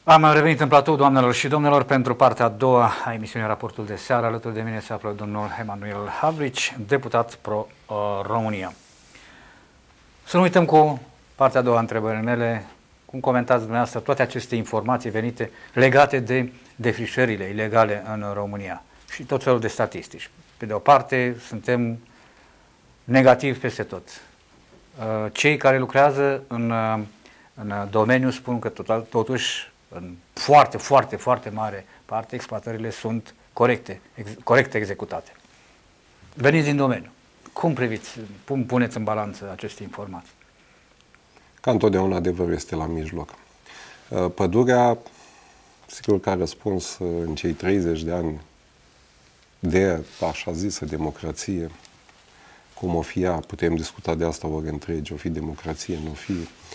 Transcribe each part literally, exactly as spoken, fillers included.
Am revenit în platou, doamnelor și domnilor, pentru partea a doua a emisiunii Raportul de Seară. Alături de mine se află domnul Emanuel Havrici, deputat pro-România. Să nu uităm cu partea a doua a întrebării mele, cum comentați dumneavoastră toate aceste informații venite legate de defrișările ilegale în România și tot felul de statistici. Pe de o parte, suntem negativi peste tot. Cei care lucrează în, în domeniu spun că total, totuși în foarte, foarte, foarte mare parte exploatările sunt corecte, ex, corect executate. Veniți din domeniu. Cum priviți, cum puneți în balanță aceste informații? Ca întotdeauna adevărul este la mijloc. Pădurea, sigur că a răspuns în cei treizeci de ani de așa zisă democrație, cum o fi ea, putem discuta de asta ori întregi, o fi democrație, nu o fi,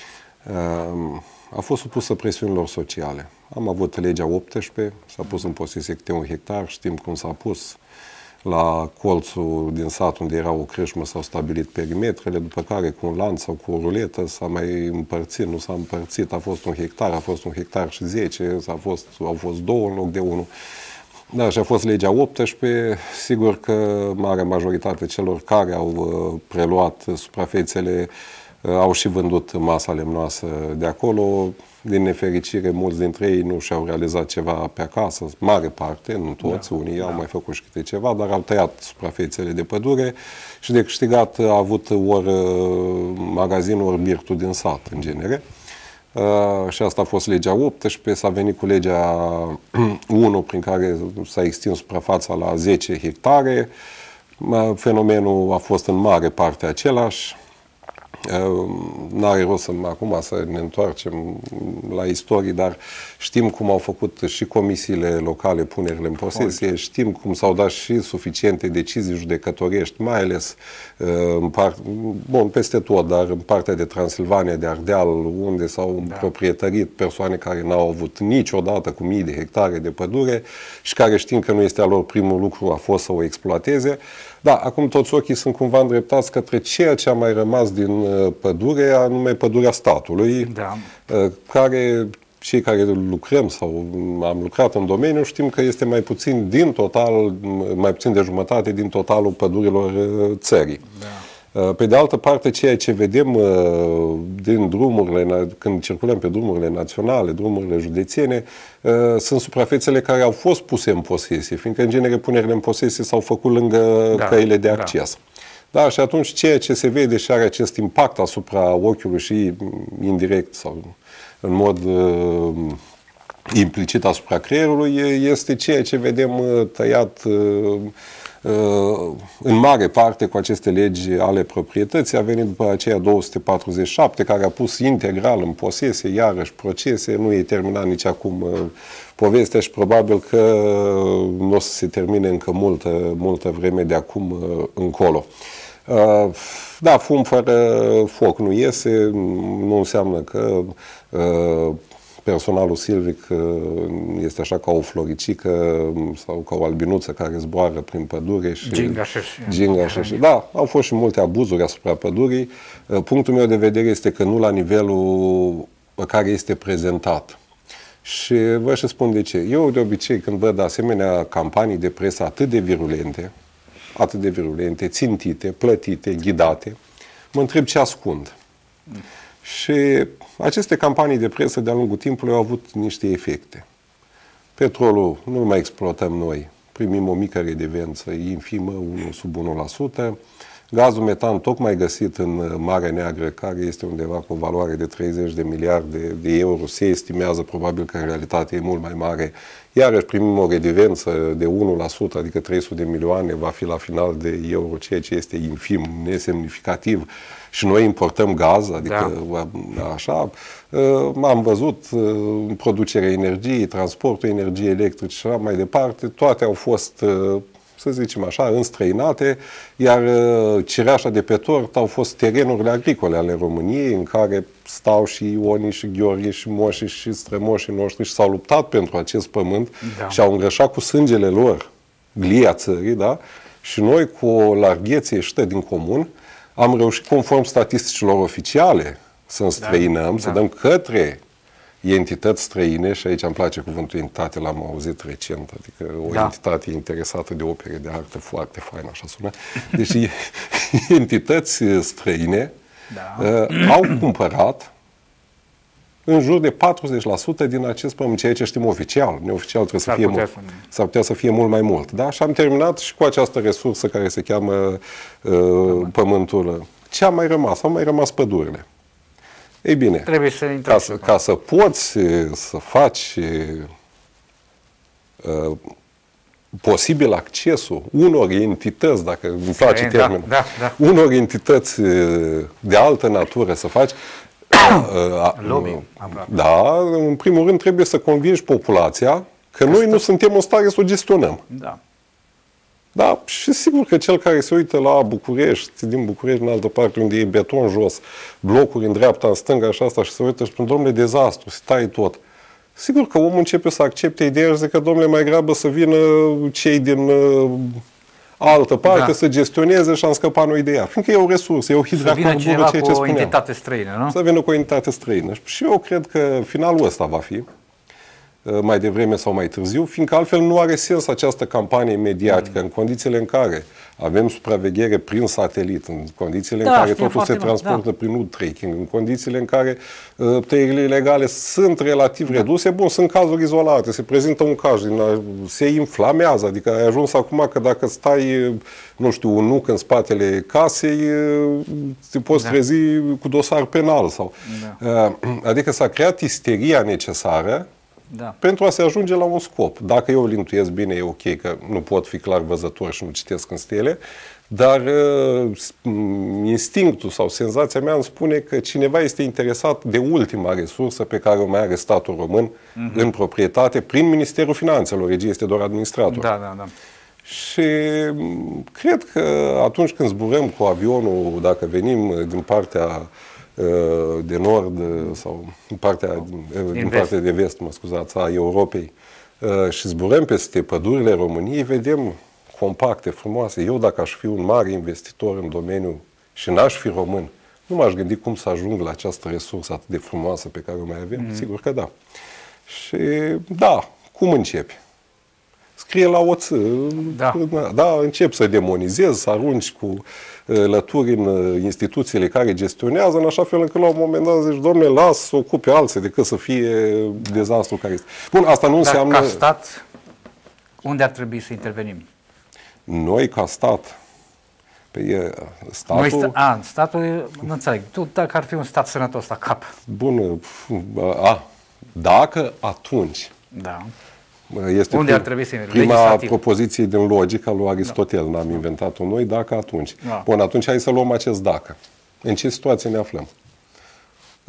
a fost supusă presiunilor sociale. Am avut legea optsprezece, s-a pus în posesie câte un hectar, știm cum s-a pus la colțul din sat unde era o crâșmă, s-au stabilit perimetrele, după care cu un lanț sau cu o ruletă s-a mai împărțit, nu s-a împărțit, a fost un hectar, a fost un hectar și zece, s-a fost, au fost două în loc de unul. Da, și a fost legea optsprezece, sigur că marea majoritate celor care au preluat suprafețele au și vândut masa lemnoasă de acolo. Din nefericire, mulți dintre ei nu și-au realizat ceva pe acasă, mare parte, nu toți, da, unii da. au mai făcut și câte ceva, dar au tăiat suprafețele de pădure și de câștigat a avut ori magazinul, ori birtul din sat, în genere. Uh, și asta a fost legea optsprezece, s-a venit cu legea unu, prin care s-a extins suprafața la zece hectare. Uh, fenomenul a fost în mare parte același. N-are rost să, acum să ne întoarcem la istorie, dar știm cum au făcut și comisiile locale punerile în posesie, știm cum s-au dat și suficiente decizii judecătorești, mai ales în part, bun, peste tot, dar în partea de Transilvania, de Ardeal, unde s-au da. proprietărit persoane care n-au avut niciodată cu mii de hectare de pădure și care știm că nu este a lor primul lucru a fost să o exploateze. Da, acum toți ochii sunt cumva îndreptați către ceea ce a mai rămas din pădure, anume pădurea statului, da. care cei care lucrăm sau am lucrat în domeniu știm că este mai puțin din total, mai puțin de jumătate din totalul pădurilor țării. Da. Pe de altă parte, ceea ce vedem din drumurile, când circulăm pe drumurile naționale, drumurile județene, sunt suprafețele care au fost puse în posesie, fiindcă, în genere, punerile în posesie s-au făcut lângă da, căile de acces. Da. Da, și atunci ceea ce se vede și are acest impact asupra ochiului și indirect sau în mod uh, implicit asupra creierului, este ceea ce vedem uh, tăiat uh, în mare parte cu aceste legi ale proprietății. A venit după aceea două sute patruzeci și șapte, care a pus integral în posesie, iarăși procese, nu e terminat nici acum povestea și probabil că nu o să se termine încă multă, multă vreme de acum încolo. Da, fum fără foc nu iese, nu înseamnă că personalul silvic este așa ca o floricică sau ca o albinuță care zboară prin pădure și gingașeși. Da, au fost și multe abuzuri asupra pădurii. Punctul meu de vedere este că nu la nivelul pe care este prezentat. Și vă și spun de ce. Eu de obicei când văd asemenea campanii de presă atât de virulente, atât de virulente, țintite, plătite, ghidate, mă întreb ce ascund. Și aceste campanii de presă de-a lungul timpului au avut niște efecte. Petrolul nu mai exploatăm noi, primim o mică redevență infimă, unu sub unu la sută. Gazul metan tocmai găsit în Marea Neagră, care este undeva cu o valoare de treizeci de miliarde de euro, se estimează probabil că în realitate e mult mai mare. Iarăși primim o redevență de unu la sută, adică trei sute de milioane, va fi la final de euro, ceea ce este infim, nesemnificativ. Și noi importăm gaz, adică da. așa. Am văzut producerea energiei, transportul energiei electrice și așa mai departe, toate au fost, să zicem așa, înstrăinate, iar cireașa de pe tort au fost terenurile agricole ale României, în care stau și Ionii și Gheorghe și moșii și strămoșii noștri și s-au luptat pentru acest pământ da. și au îngrășat cu sângele lor glia țării, da? Și noi, cu o larghețe ieșită din comun, am reușit, conform statisticilor oficiale, să înstrăinăm, da, să da. dăm către entități străine, și aici îmi place cuvântul entitate, l-am auzit recent, adică o da. entitate interesată de opere de artă foarte faină, așa sună. Deci entități străine da. uh, au cumpărat în jur de patruzeci la sută din acest pământ, ceea ce știm oficial. Neoficial trebuie să fie mult. S-ar putea să fie mult mai mult. Da? Și am terminat și cu această resursă care se cheamă uh, pământul. Ce a mai rămas? Au mai rămas pădurile. Ei bine, trebuie să ca, să, ca să poți să faci uh, posibil accesul unor entități, dacă îmi place da, termenul, da, da. unor entități de altă natură să faci, Lobby, da, în primul rând trebuie să convingi populația că Asta... noi nu suntem în stare să o gestionăm. Da. Da, și sigur că cel care se uită la București, din București în altă parte, unde e beton jos, blocuri în dreapta, în stânga și asta, și se uită și spune, domnule, dezastru, se taie tot. Sigur că omul începe să accepte ideea și zice că, domnule, mai grabă să vină cei din uh, altă parte da. să gestioneze și am scăpat noi de ea. Fiindcă e o resursă, e o hidracarbură, ceea ce spuneam. Să vină cu o entitate străină, nu? Să vină cu o entitate străină. Și eu cred că finalul ăsta va fi, mai devreme sau mai târziu, fiindcă altfel nu are sens această campanie mediatică, mm. în condițiile în care avem supraveghere prin satelit, în condițiile da, în care totul se transportă da. prin U-tracking, în condițiile în care uh, tăierile ilegale sunt relativ da. reduse. Bun, sunt cazuri izolate, se prezintă un caz, din, se inflamează, adică ai ajuns acum că dacă stai, nu știu, un nuc în spatele casei, te poți da. trezi cu dosar penal. Sau, da. uh, adică s-a creat isteria necesară Da. pentru a se ajunge la un scop. Dacă eu îl intuiesc bine, e ok, că nu pot fi clar văzător și nu citesc în stele, dar uh, instinctul sau senzația mea îmi spune că cineva este interesat de ultima resursă pe care o mai are statul român uh-huh. în proprietate prin Ministerul Finanțelor. Regia este doar administrator. Da, da, da. Și cred că atunci când zburăm cu avionul, dacă venim din partea de nord sau din partea, din partea de vest, mă scuzați, a Europei și zburăm peste pădurile României, vedem compacte, frumoase. Eu, dacă aș fi un mare investitor în domeniu și n-aș fi român, nu m-aș gândi cum să ajung la această resursă atât de frumoasă pe care o mai avem. Mm. Sigur că da. Și da, cum începi? Scrie la oț, da. da, încep să demonizezi, să arunci cu lături în instituțiile care gestionează, în așa fel încât la un moment dat zici, dom'le, las să ocupe alții decât să fie dezastru care este. Bun, asta nu Dar înseamnă... ca stat, unde ar trebui să intervenim? Noi, ca stat, pe statul... Noi sta... A, statul, nu înțeleg, tu dacă ar fi un stat sănătos la cap. Bun, a, dacă atunci... Da. Este unde prim, ar trebui să prima legislativ. propoziție din logica lui Aristotel, da. n-am inventat-o noi, dacă atunci. Da. Bun, atunci hai să luăm acest dacă. În ce situație ne aflăm? Uh,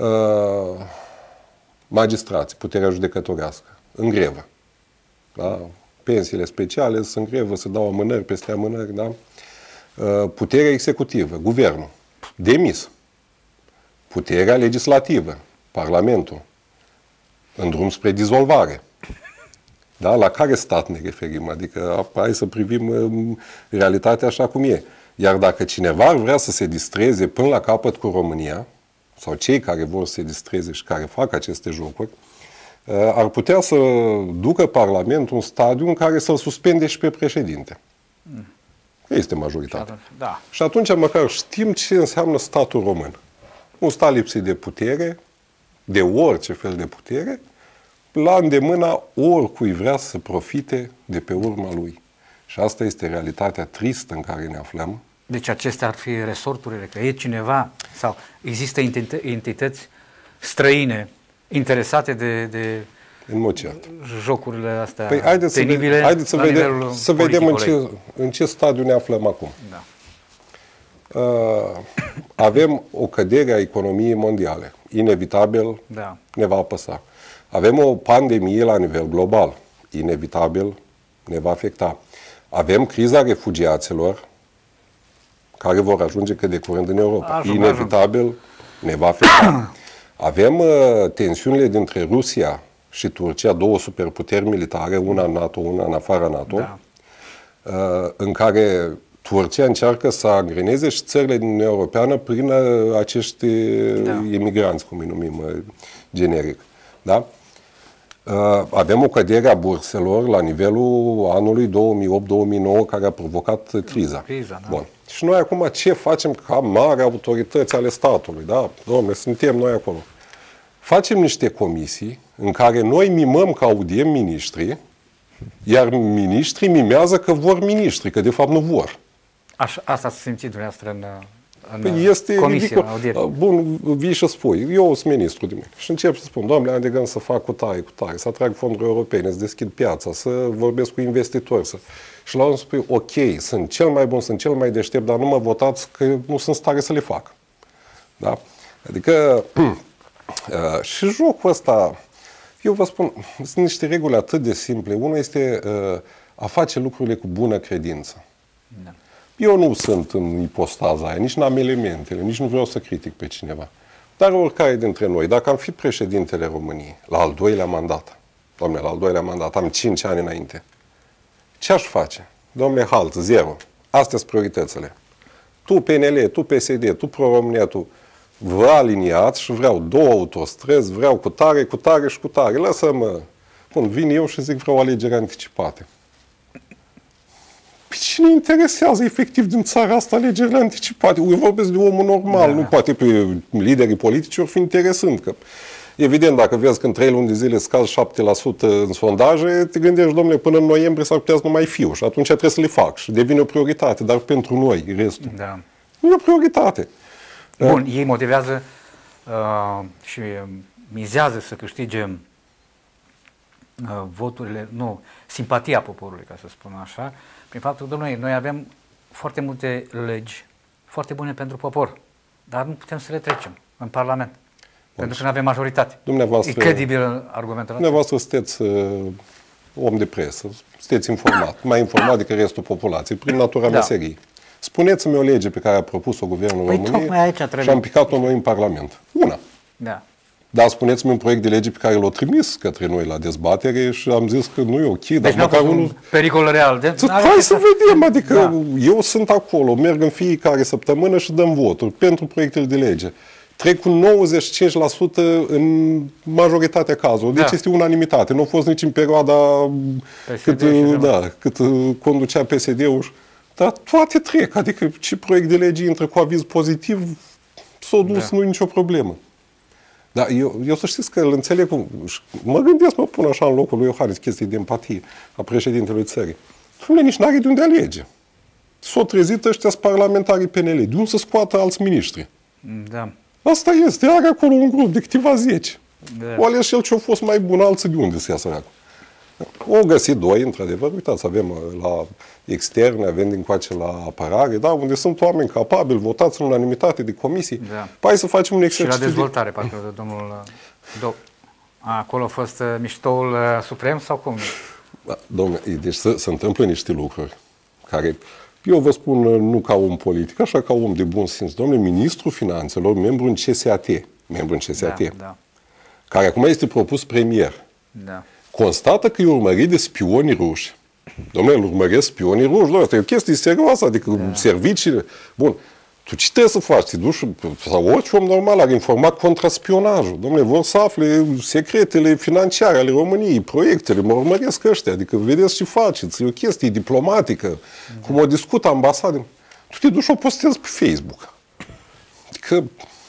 magistrați, puterea judecătorească, în grevă. Da? Pensiile speciale sunt în grevă, se dau amânări peste amânări. Da? Uh, puterea executivă, guvernul, demis. Puterea legislativă, Parlamentul, în drum spre dizolvare. Da? La care stat ne referim? Adică hai să privim um, realitatea așa cum e. Iar dacă cineva ar vrea să se distreze până la capăt cu România, sau cei care vor să se distreze și care fac aceste jocuri, uh, ar putea să ducă Parlamentul un stadiu în care să-l suspende și pe președinte. Mm. Este majoritatea. Da. Și atunci măcar știm ce înseamnă statul român. Un stat lipsit de putere, de orice fel de putere, la îndemâna oricui vrea să profite de pe urma lui. Și asta este realitatea tristă în care ne aflăm. Deci acestea ar fi resorturile, că e cineva sau există entități străine interesate de, de în mod cert. jocurile astea păi haideți penibile. Să, ve- haideți să vedem, să vedem în, ce, în ce stadiu ne aflăm acum. Da. Uh, avem o cădere a economiei mondiale. Inevitabil da. ne va apăsa. Avem o pandemie la nivel global. Inevitabil ne va afecta. Avem criza refugiaților care vor ajunge cât de curând în Europa. Ajung, Inevitabil ajung. ne va afecta. Avem uh, tensiunile dintre Rusia și Turcia, două superputeri militare, una în NATO, una în afara NATO, da. uh, în care Turcia încearcă să angreneze și țările din Uniunea Europeană prin uh, acești da. imigranți, cum îi numim uh, generic. Da? Avem o cădere a burselor la nivelul anului două mii opt două mii nouă care a provocat criza. Criza, da. Bun. Și noi acum ce facem ca mari autorități ale statului? Da, dom'le, suntem noi acolo. Facem niște comisii în care noi mimăm că audiem miniștrii, iar miniștrii mimează că vor miniștri, că de fapt nu vor. Așa, asta ați simțit dumneavoastră în, în Păi este comisie, ridicol. în audiere. Bun, vii și spui, eu sunt ministru de mâine. Și încep să spun, doamne, am de gând să fac cu tare, cu tare, să atrag fonduri europene, să deschid piața, să vorbesc cu investitori. Să... Și la urmă spui, ok, sunt cel mai bun, sunt cel mai deștept, dar nu mă votați că nu sunt stare să le fac. Da? Adică, uh, și jocul ăsta, eu vă spun, sunt niște reguli atât de simple. Unul este uh, a face lucrurile cu bună credință. Da. Eu nu sunt în ipostaza aia, nici n-am elementele, nici nu vreau să critic pe cineva. Dar oricare dintre noi, dacă am fi președintele României, la al doilea mandat, dom'le, la al doilea mandat, am cinci ani înainte, ce aș face? Dom'le, halt, zero. Astea sunt prioritățile. Tu P N L, tu P S D, tu Pro-România, tu vă aliniați și vreau două autostrăzi, vreau cu tare, cu tare și cu tare. Lasă-mă. Bun, vin eu și zic vreau alegeri anticipate. Pe cine interesează efectiv din țara asta alegerile anticipate? Eu vorbesc de omul normal, da. Nu poate pe liderii politici ori fi interesant. Că, evident, dacă vezi că în trei luni de zile scazi șapte la sută în sondaje, te gândești, domnule, până în noiembrie s-ar putea să nu mai fiu și atunci trebuie să le fac și devine o prioritate, dar pentru noi, restul. Da. Nu e o prioritate. Bun, ei motivează uh, și mizează să câștige uh, voturile, nu, simpatia poporului, ca să spun așa, prin faptul că, domnule, noi avem foarte multe legi foarte bune pentru popor, dar nu putem să le trecem în Parlament, bun, pentru că nu avem majoritate. Dumneavoastră, e credibil argumentul dumneavoastră sunteți uh, om de presă, sunteți informat, mai informat decât restul populației, prin natura da. meseriei. Spuneți-mi o lege pe care a propus-o Guvernul păi României și am picat-o noi în Parlament. Una. Da. Dar spuneți-mi un proiect de lege pe care l-au trimis către noi la dezbatere și am zis că nu e ok. Deci dar măcar unul... un pericol real. De... Hai să vedem, adică da. eu sunt acolo, merg în fiecare săptămână și dăm voturi pentru proiectele de lege. Trec cu nouăzeci și cinci la sută în majoritatea cazurilor. Deci da. este unanimitate. Nu a fost nici în perioada cât, da, cât conducea P S D-ul. Dar toate trec. Adică ce proiect de lege intră cu aviz pozitiv, s-a dus, da. nu e nicio problemă. Dar eu, eu să știți că îl înțeleg, mă gândesc, mă pun așa în locul lui Iohannis, chestii de empatie a președintelui țării. Dom'le, nici n-are de unde alege. S-au trezit ăștia parlamentarii P N L, de unde să scoată alți miniștri. Da. Asta este, are acolo un grup de câteva zeci. Da. O ales și el ce-a fost mai bun, alții de unde să iasă acolo. O găsit doi, într-adevăr, uitați, avem la externe, avem din coace la apărare, da, unde sunt oameni capabili, votați în unanimitate de comisii. Da. Păi să facem un exercițiu. Și la dezvoltare, de... parcă, domnul Do... A, acolo a fost uh, miștoul uh, suprem sau cum? Da, domnule, deci se, se întâmplă niște lucruri care, eu vă spun nu ca om politic, așa ca om de bun simț. Domnule, ministrul finanțelor, membru în C S A T, membru în C S A T, da, da. care acum este propus premier, da. constată că e urmărit de spionii ruși. Dom'le, îl urmăresc spionii ruși, doamne, asta e o chestie serioasă, adică da. serviciile... Bun, tu ce trebuie să faci? Te duci, sau orice om normal ar informa contraspionajul. Dom'le, vor să afle secretele financiare ale României, proiectele, mă urmăresc ăștia, adică vedeți ce faceți, e o chestie diplomatică, da. cum o discută ambasade. Tu te duci și o postezi pe Facebook. Adică...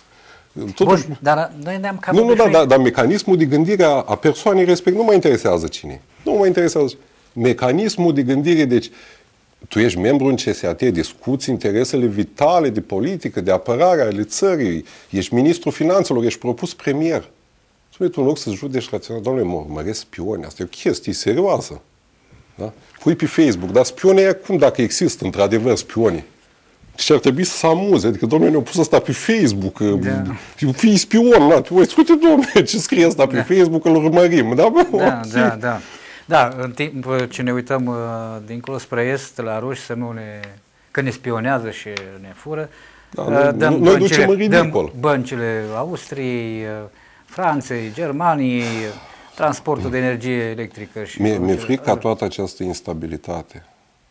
Totuși, Bun, dar noi ne-am cam Nu, nu, da, dar, dar mecanismul de gândire a, a persoanei respect nu mă interesează cine. Nu mă interesează. Mecanismul de gândire, deci, tu ești membru în C S A T, discuți interesele vitale de politică, de apărare ale țării, ești ministrul finanțelor, ești propus premier. Spune tu în loc să judeci rațional, doamne, mă urmăresc spioni, asta e o chestie serioasă. Da? Pui pe Facebook, dar spionii e acum, dacă există într-adevăr spionii. Și ar trebui să se amuze, adică, domnule, ne-au pus asta pe Facebook, da. fii spion, da, uite, uite, domnule, ce scrie asta pe da. Facebook, îl urmărim, da? Da, da, da. Da, în timp ce ne uităm uh, dincolo spre est, la ruși, să nu ne, că ne spionează și ne fură, da, uh, noi, dăm, noi băncile, ducem în ridicol. Dăm băncile Austriei, uh, Franței, Germaniei, transportul de energie electrică. Și mi-e, mi-e frică ca toată această instabilitate,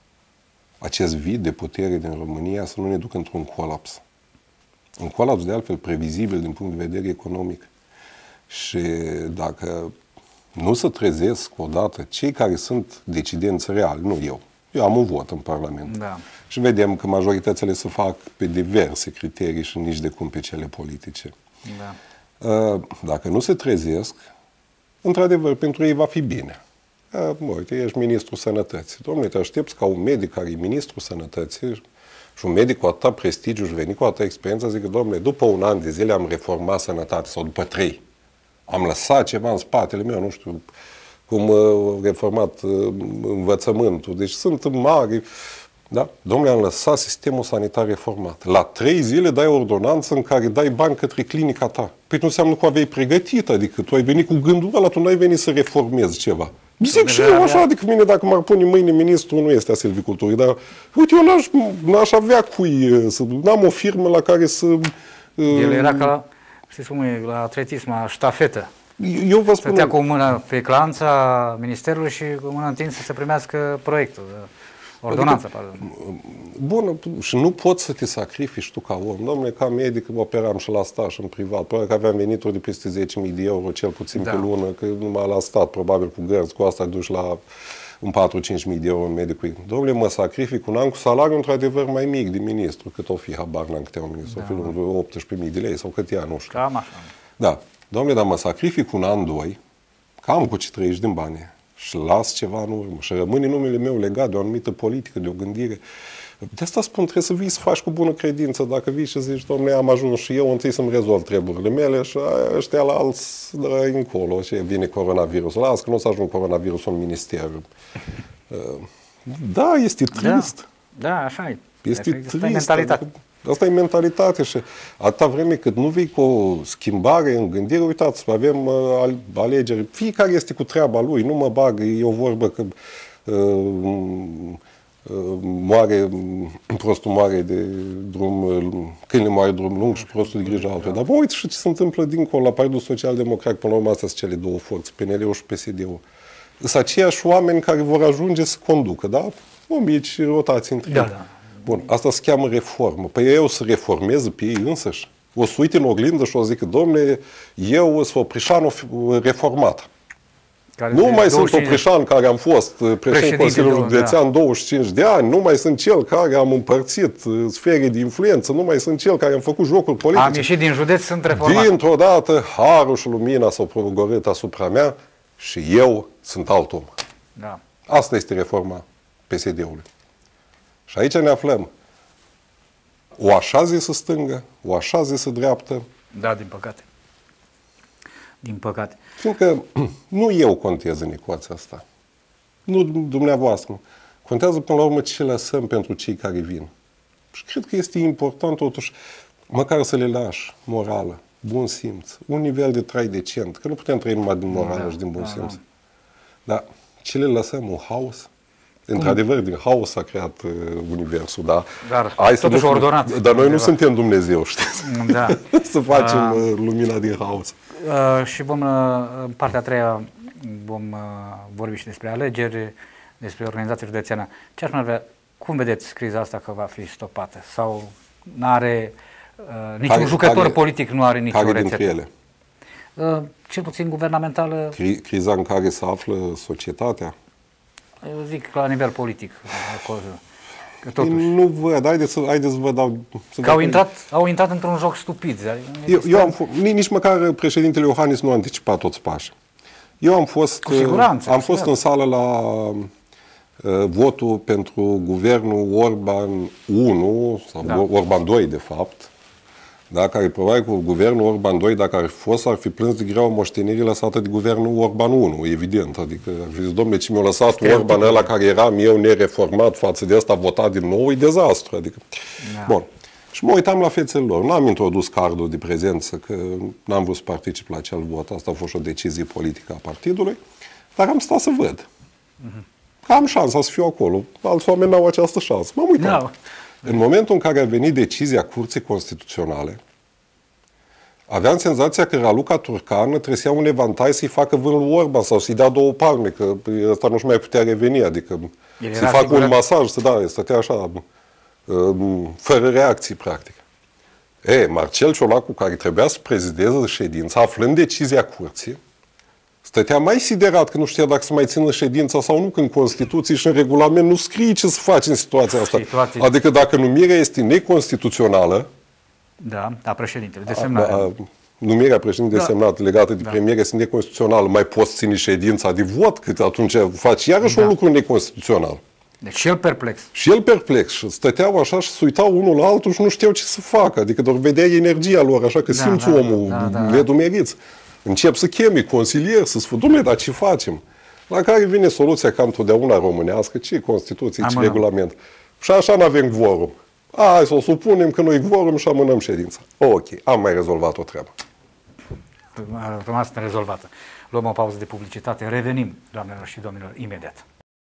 acest vid de putere din România să nu ne ducă într-un colaps. Un colaps de altfel previzibil din punct de vedere economic. Și dacă nu se trezesc odată cei care sunt decidenți reali, nu eu. Eu am un vot în Parlament. Da. Și vedem că majoritățile se fac pe diverse criterii și nici de cum pe cele politice. Da. Dacă nu se trezesc, într-adevăr, pentru ei va fi bine. Mă, uite, ești ministrul sănătății. Dom'le, te aștepți ca un medic care e ministrul sănătății și un medic cu atâta prestigiu și venit cu atâta experiență, zic, dom'le, după un an de zile am reformat sănătatea sau după trei. Am lăsat ceva în spatele meu, nu știu cum uh, reformat uh, învățământul. Deci sunt mari. Da? Dom'le, am lăsat sistemul sanitar reformat. La trei zile dai o ordonanță în care dai bani către clinica ta. Păi nu înseamnă că o aveai pregătit, adică tu ai venit cu gândul ăla, tu nu ai venit să reformezi ceva. Zic și eu așa, adică mine dacă m-ar pune mâine ministru, nu este a silviculturii, dar uite, eu n-aș, n-aș avea cui, să, n-am o firmă la care să... El era ca la, știți cum e, la atletism, la ștafetă. Eu vă spun... Stătea cu mâna pe clanța ministerului și cu mâna întinsă să primească proiectul. Ordonanța, adică, pardon. Bună, și nu poți să te sacrifici tu ca om. Dom'le, ca medic operam și la stat și în privat. Probabil că aveam venituri de peste zece mii de euro, cel puțin da. pe lună, că numai la stat, probabil cu gărzi, cu asta duci la un patru-cinci mii de euro în medicul. Dom'le, mă sacrific un an cu salariu într-adevăr mai mic de ministru, cât o fi, habar n-am câte un ministru, da. o fi optsprezece mii de lei sau cât ea, nu știu. Cam așa. Da. Dom'le, dar mă sacrific un an, doi, cam cu ce trăiești din bani. Și las ceva în urmă. Și rămâne numele meu legat de o anumită politică, de o gândire. De asta spun, trebuie să vii să faci cu bună credință. Dacă vii și zici, dom'le, am ajuns și eu întâi să-mi rezolv treburile mele și ăștia la alți de încolo. Ce vine coronavirusul. Las că nu o să ajung coronavirusul în minister. Da, este trist. Da, da, așa e. Este trist. Asta e mentalitate. Asta e mentalitate și atâta vreme cât nu vii cu o schimbare în gândire, uitați, avem uh, alegeri, fiecare este cu treaba lui, nu mă bag, e o vorbă că uh, uh, moare, prostul moare de drum, uh, câinele moare drum lung și prostul de grijă altuia. Dar vă uite și ce se întâmplă dincolo, la Partidul Social-Democrat, până la urmă astea sunt cele două forțe, P N L-ul și P S D-ul. Sunt aceiași oameni care vor ajunge să conducă, da? O mici rotații între da, ei. da. Bun, asta se cheamă reformă. Păi eu să reformez pe ei însăși. O să uite în oglindă și o să zic, dom'le, eu sunt Oprișanu reformat. Care nu mai sunt Oprișan care am fost președinte Consiliului Județean da. douăzeci și cinci de ani, nu mai sunt cel care am împărțit sfere de influență, nu mai sunt cel care am făcut jocuri politice. Am ieșit din județ, sunt reformat. Dintr-o dată, harul și lumina s-au progorât asupra mea și eu sunt alt om. Da. Asta este reforma P S D-ului. Și aici ne aflăm. O așa zisă stângă, o așa zisă dreaptă. Da, din păcate. Din păcate. Fiindcă nu eu contez în ecuația asta. Nu dumneavoastră. Contează până la urmă ce lăsăm pentru cei care vin. Și cred că este important totuși măcar să le lași morală, bun simț, un nivel de trai decent. Că nu putem trăi numai din morală da, și din bun da, simț. Da. Dar ce le lăsăm? Un haos? Într-adevăr, din haos s-a creat uh, universul, da? Dar Hai totuși să ordonat. Dar noi nu suntem Dumnezeu, știți? Da. Să facem uh, lumina din haos. Uh, și vom, uh, în partea a treia, vom uh, vorbi și despre alegeri, despre organizația județeană. Ce aș mai vrea, cum vedeți criza asta că va fi stopată? Sau n-are, uh, niciun care, jucător care, politic nu are nicio rețetă? Care dintre ele? Uh, cel puțin guvernamentală. Cri- criza în care se află societatea? Eu zic la nivel politic. Că totuși. Nu văd, haideți să, haideți să vă dau... Să că au intrat, au intrat într-un joc stupid. Eu, eu am f- nici măcar președintele Iohannis nu a anticipat toți pașii. Eu am fost, cu siguranță, am cu fost în sală la uh, votul pentru guvernul Orban unu, sau da. Orban doi de fapt, da, care probabil cu guvernul Orban doi, dacă ar fi fost, ar fi plâns de greaua moștenirii lăsată de guvernul Orban unu, evident. Adică ar fi zis, dom'le, ce mi-a lăsat Stel Orban ăla care eram eu nereformat față de ăsta votat din nou, e dezastru. Adică. Da. Bun. Și mă uitam la fețele lor. N-am introdus cardul de prezență, că n-am vrut să particip la acel vot. Asta a fost o decizie politică a partidului. Dar am stat să văd. Uh-huh. Că am șansa să fiu acolo. Alți oameni n-au această șansă. M-am uitat. No. În momentul în care a venit decizia Curții Constituționale, aveam senzația că Raluca Turcan trebuie să ia un evantai să-i facă vânul Orban sau să-i dea două palme, că ăsta nu-și mai putea reveni, adică să-i facă un masaj, să da, stătea așa, fără reacții, practic. E, Marcel Ciolacu, care trebuia să prezideze ședința, aflând decizia Curții, Stătea mai siderat că nu știa dacă să mai țină ședința sau nu, când Constituție și în regulament nu scrie ce să faci în situația asta. Situații... Adică dacă numirea este neconstituțională, da, a președintele, desemnare. A, a, numirea președintelui da. desemnat legată de da. premier este neconstituțională, mai poți ține ședința de vot, că atunci faci iarăși da. un lucru neconstituțional. Deci și el perplex. Și el perplex. Și stăteau așa și se uitau unul la altul și nu știau ce să facă. Adică doar vedea energia lor, așa că da, simți da, omul, da, da, nedumeriți. Încep să chemi consilier, să spun, dom'le, dar ce facem? La care vine soluția ca întotdeauna românească, ce Constituție, ce regulament. Și așa n-avem quorum. Hai să o supunem că nu-i quorum și amânăm ședința. Ok, am mai rezolvat o treabă. A rămas nerezolvată. Luăm o pauză de publicitate, revenim, doamnelor și domnilor, imediat.